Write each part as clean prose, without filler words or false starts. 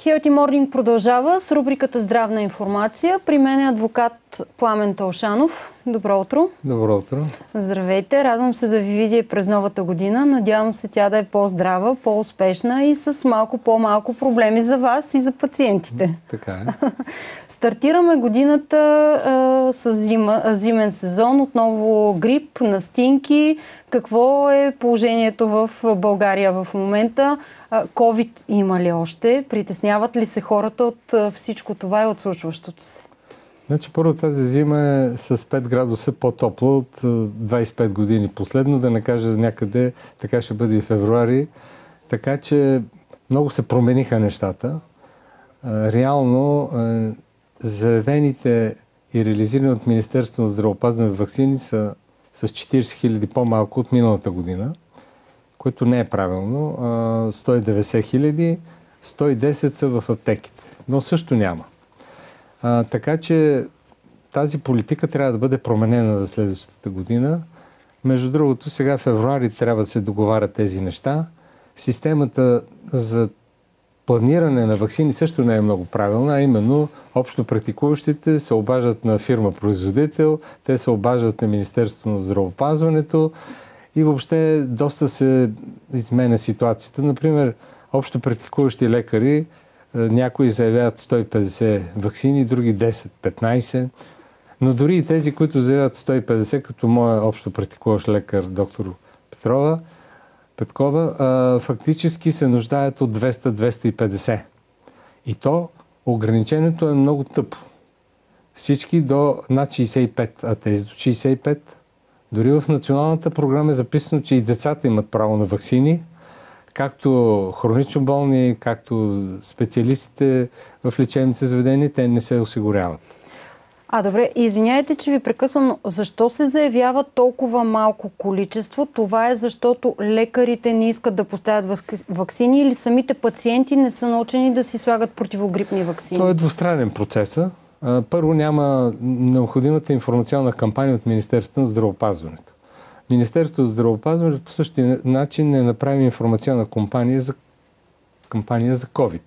Healthy Morning продължава с рубриката Здравна информация. При мен е адвокат Пламен Талшанов. Добро утро. Добро утро. Здравейте. Радвам се да ви видя и през новата година. Надявам се тя да е по-здрава, по-успешна и с малко по-малко проблеми за вас и за пациентите. Така е. Стартираме годината с зимен сезон. Отново грип, настинки. Какво е положението в България в момента? COVID има ли още? Притесняват ли се хората от всичко това и от случващото се? Значи първо тази зима е с 5 градуса по-топло от 25 години последно, да не кажа някъде, така ще бъде и февруари. Така че много се промениха нещата. Реално заявените и реализирани от Министерството на здравеопазване ваксини са с 40 хиляди по-малко от миналата година, което не е правилно. 190 хиляди, 110 са в аптеките, но също няма. Така че тази политика трябва да бъде променена за следващата година. Между другото, сега в февруари трябва да се договарят тези неща. Системата за планиране на ваксини също не е много правилна, а именно общо практикуващите се обаждат на фирма-производител, те се обаждат на Министерството на здравеопазването и въобще доста се изменя ситуацията. Например, общо практикуващи лекари, някои заявяват 150 ваксини, други 10-15, но дори и тези, които заявяват 150, като моя общо практикуващ лекар, доктор Петкова, фактически се нуждаят от 200-250. И то ограничението е много тъпо. Всички до над 65, а тези до 65. Дори в националната програма е записано, че и децата имат право на ваксини, както хронично болни, както специалистите в лечебните заведения, те не се осигуряват. Добре, извиняйте, че ви прекъсвам, но защо се заявява толкова малко количество? Това е защото лекарите не искат да поставят ваксини или самите пациенти не са научени да си слагат противогрипни ваксини? Това е двустранен процес. Първо, няма необходимата информационна кампания от Министерството на здравеопазването. Министерството на здравеопазването по същия начин не направи информационна кампания за COVID.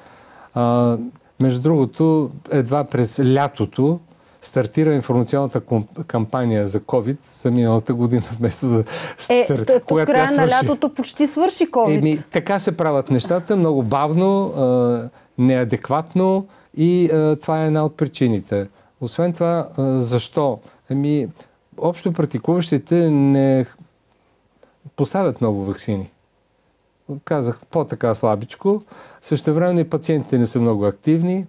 Между другото, едва през лятото стартира информационната кампания за COVID за миналата година, вместо да стартира. От края на лятото почти свърши COVID. Така се правят нещата, много бавно, неадекватно и това е една от причините. Освен това, защо? Общо практикуващите не поставят много ваксини. Казах по-така слабичко. Същевременно и пациентите не са много активни.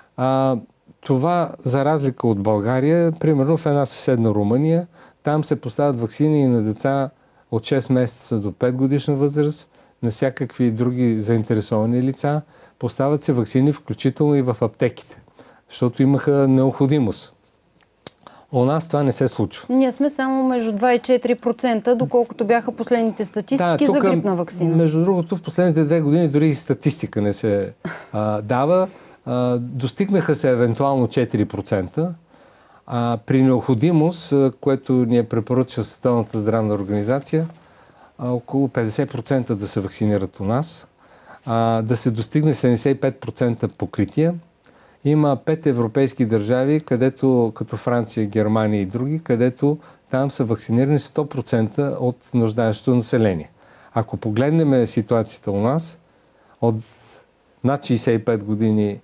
Това, за разлика от България, примерно в една съседна Румъния, там се поставят ваксини и на деца от 6 месеца до 5 годишна възраст, на всякакви други заинтересовани лица. Поставят се ваксини, включително и в аптеките, защото имаха необходимост. У нас това не се случва. Ние сме само между 2 и 4%, доколкото бяха последните статистики за грипна ваксина. Между другото, в последните 2 години дори и статистика не се дава. Достигнаха се евентуално 4%. При необходимост, което ни препоръчва Световната здравна организация, около 50% да се вакцинират у нас, да се достигне 75% покритие. Има 5 европейски държави, където, като Франция, Германия и други, където там са вакцинирани 100% от нуждаещото население. Ако погледнем ситуацията у нас, от над 65 години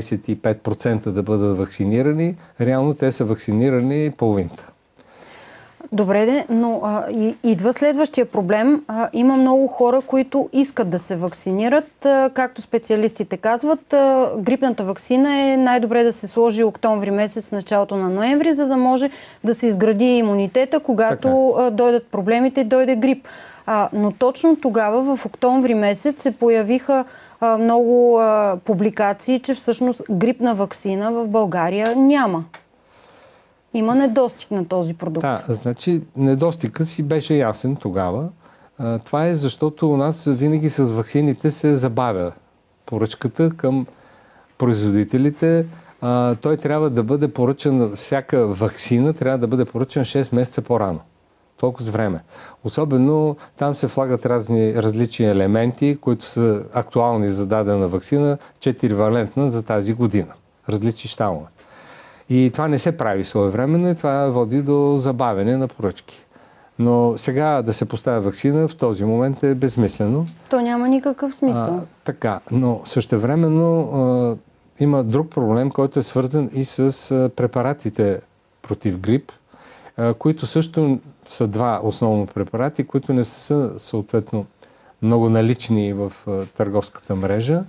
25% да бъдат вакцинирани, реално те са вакцинирани половината. Добре, но идва следващия проблем. Има много хора, които искат да се вакцинират. Както специалистите казват, грипната ваксина е най-добре да се сложи октомври месец, началото на ноември, за да може да се изгради имунитета, когато дойдат проблемите и дойде грип. Но точно тогава, в октомври месец, се появиха много публикации, че всъщност грипна ваксина в България няма. Има недостиг на този продукт. Да, значи недостигът си беше ясен тогава. Това е защото у нас винаги с ваксините се забавя поръчката към производителите. Той трябва да бъде поръчан, всяка ваксина трябва да бъде поръчан 6 месеца по-рано. толкова време. Особено там се влагат различни елементи, които са актуални за дадена ваксина, 4-валентна за тази година. Различни щамове. И това не се прави своевременно и това води до забавяне на поръчки. Но сега да се поставя ваксина в този момент е безсмислено. То няма никакъв смисъл. Така, но същевременно има друг проблем, който е свързан и с препаратите против грип, които също са два основни препарати, които не са съответно много налични в търговската мрежа.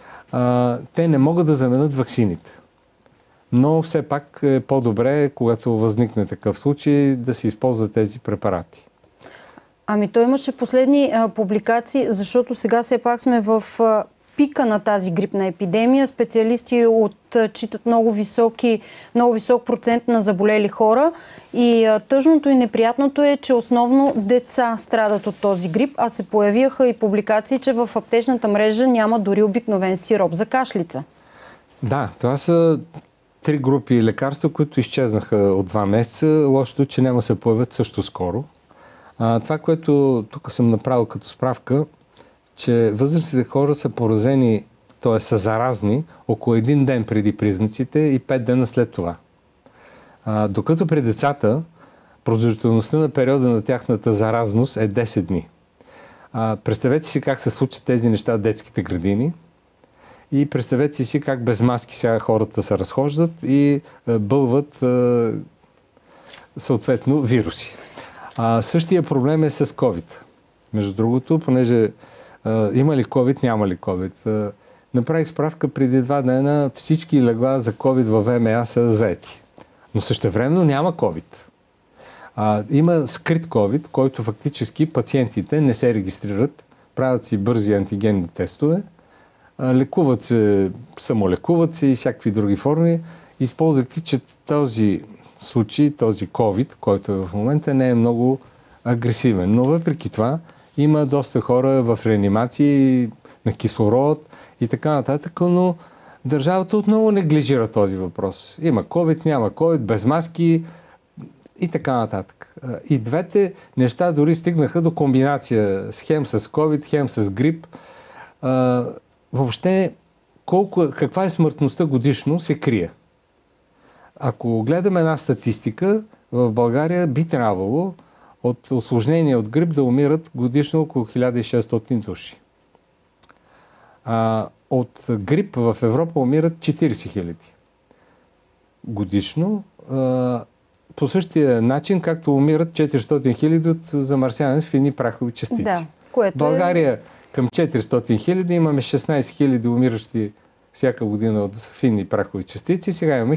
Те не могат да заменят ваксините. Но все пак е по-добре, когато възникне такъв случай, да се използват тези препарати. Ами то имаше последни публикации, защото сега все пак сме в пика на тази грипна епидемия. Специалисти отчитат много висок процент на заболели хора и тъжното и неприятното е, че основно деца страдат от този грип, а се появиха и публикации, че в аптечната мрежа няма дори обикновен сироп за кашлица. Да, това са 3 групи лекарства, които изчезнаха от 2 месеца. Лошото, че няма да се появят също скоро. Това, което тук съм направил като справка, че възрастните хора са поразени, т.е. са заразни, около 1 ден преди признаците и 5 дена след това. Докато при децата продължителността на периода на тяхната заразност е 10 дни. Представете си как се случат тези неща в детските градини и представете си как без маски сега хората се разхождат и бълват съответно вируси. Същия проблем е с COVID. Между другото, понеже има ли COVID, няма ли COVID. Направих справка преди 2 дена, всички легла за COVID във ВМА са заети. Но същевременно няма COVID. Има скрит COVID, който фактически пациентите не се регистрират, правят си бързи антигенни тестове, лекуват се, самолекуват се и всякакви други форми, използвайки, че този случай, този COVID, който е в момента, не е много агресивен. Но въпреки това има доста хора в реанимации, на кислород и така нататък, но държавата отново неглижира този въпрос. Има COVID, няма COVID, без маски и така нататък. И двете неща дори стигнаха до комбинация хем с COVID, хем с грип. Въобще, каква е смъртността годишно, се крие. Ако гледаме една статистика, в България би трябвало от усложнения от грип да умират годишно около 1600 души. От грип в Европа умират 40 000 годишно. По същия начин, както умират 400 000 от замърсяване с фини прахови частици. Да, което България към 400 000 имаме 16 000 умиращи всяка година от фини прахови частици, сега имаме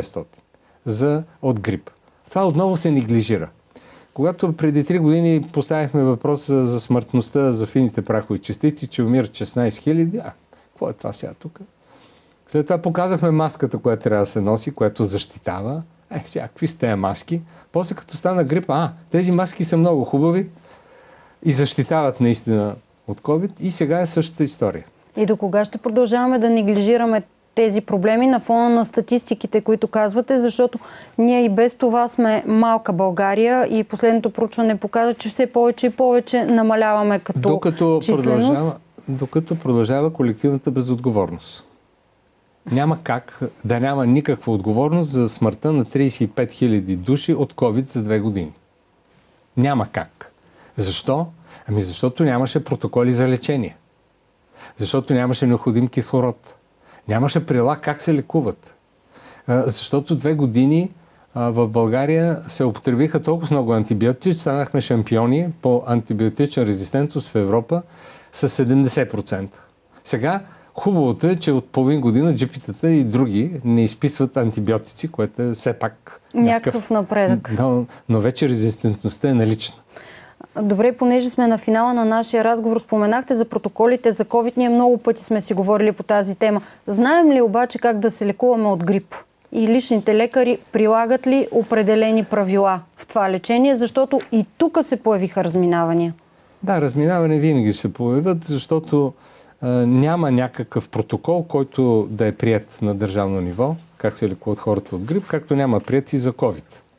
1600 от грип. Това отново се неглижира. Когато преди 3 години поставихме въпроса за смъртността за фините прахови частици, че умират 16 000, какво е това сега тук? След това показахме маската, която трябва да се носи, която защитава. Сега, какви са тези маски? После като стана грип, тези маски са много хубави и защитават наистина от COVID и сега е същата история. И до кога ще продължаваме да неглижираме тези проблеми на фона на статистиките, които казвате, защото ние и без това сме малка България и последното проучване показва, че все повече и повече намаляваме като численост. Докато продължава колективната безотговорност. Няма как да няма никаква отговорност за смъртта на 35 000 души от COVID за 2 години. Няма как. Защо? Защото нямаше протоколи за лечение. Защото нямаше необходим кислород. Нямаше правила как се лекуват. Защото 2 години в България се употребиха толкова много антибиотици, че станахме шампиони по антибиотична резистентност в Европа с 70%. Сега хубавото е, че от половин година джипитата и други не изписват антибиотици, което е все пак някакъв напредък. Но вече резистентността е налична. Добре, понеже сме на финала на нашия разговор, споменахте за протоколите за COVID. Ние много пъти сме си говорили по тази тема. Знаем ли обаче как да се лекуваме от грип? И личните лекари прилагат ли определени правила в това лечение? Защото и тук се появиха разминавания. Да, разминавания винаги ще се появят, защото няма някакъв протокол, който да е приет на държавно ниво, как се лекуват хората от грип, както няма приет и за COVID.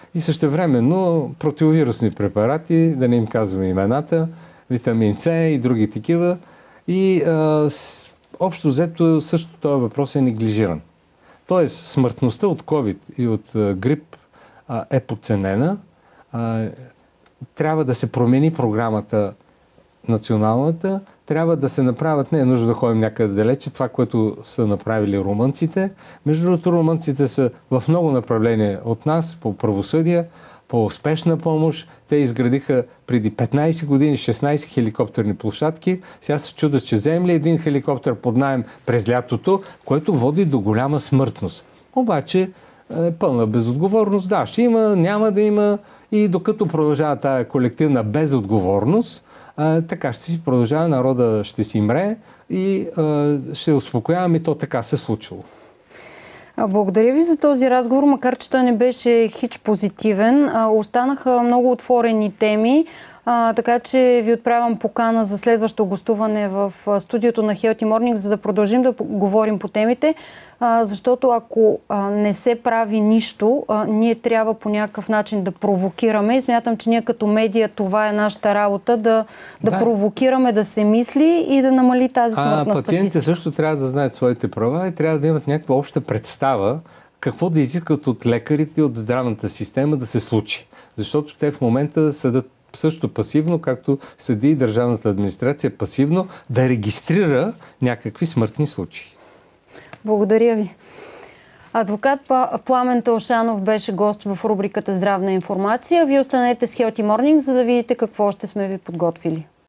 и същевременно противовирусни препарати, да не им казваме имената, витамин С и други такива. И общо взето също този въпрос е неглижиран. Тоест, смъртността от COVID и от грип е подценена. Трябва да се промени програмата националната, трябва да се направят, не е нужно да ходим някъде далече, това, което са направили румънците. Между другото, румънците са в много направления от нас, по правосъдие, по успешна помощ. Те изградиха преди 15 години 16 хеликоптерни площадки. Сега се чудят, че вземем ли един хеликоптер под наем през лятото, което води до голяма смъртност. Обаче е пълна безотговорност. Да, ще има, няма да има. И докато продължава тая колективна безотговорност, така ще си продължава, народа ще си мре и ще успокояваме, и то така се случило. Благодаря ви за този разговор, макар че той не беше хич позитивен. Останаха много отворени теми, така че ви отправям покана за следващо гостуване в студиото на Healthy Morning, за да продължим да говорим по темите, защото ако не се прави нищо, ние трябва по някакъв начин да провокираме и смятам, че ние като медия това е нашата работа, да провокираме, да се мисли и да намали тази смъртна статистика. Пациентите също трябва да знаят своите права и трябва да имат някаква обща представа какво да изискат от лекарите и от здравната система да се случи. Защото те в момента съдат също пасивно, както съди и държавната администрация пасивно, да регистрира някакви смъртни случаи. Благодаря ви. Адвокат Пламен Таушанов беше гост в рубриката Здравна информация. Вие останете с Healthy Morning, за да видите какво ще сме ви подготвили.